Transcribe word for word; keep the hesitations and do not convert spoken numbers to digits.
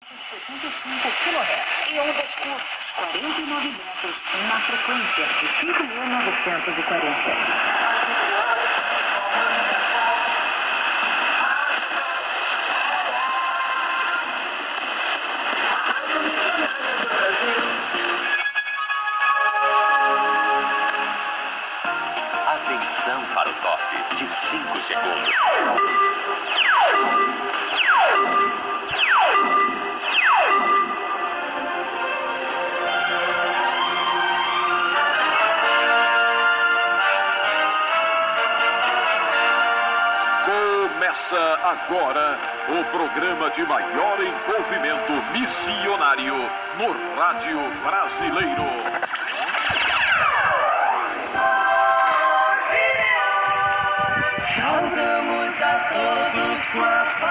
sessenta e cinco quilohertz e ondas curtas, quarenta e nove metros, na frequência de cinco mil novecentos e quarenta. Atenção para o top de cinco segundos. Começa agora o programa de maior envolvimento missionário no rádio brasileiro. Saudamos a todos com as